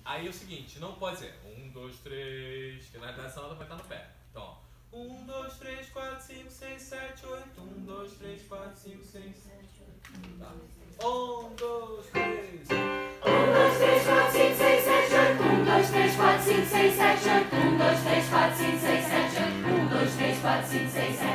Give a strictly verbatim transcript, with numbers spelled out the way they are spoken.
Aí é o seguinte, não pode ser um, dois, três, que na verdade essa nota vai estar no pé. Então, ó. um, dois, três, quatro, cinco, seis, sete, oito. um, dois, três, quatro, cinco, seis, sete, oito. Tá. um, dois, três. um, dois, três, quatro, cinco, seis, sete, oito. um, dois, três, quatro, cinco, seis, sete, oito. um, dois, três, quatro, cinco, seis, sete, oito. um, dois, três, quatro, cinco, seis, sete.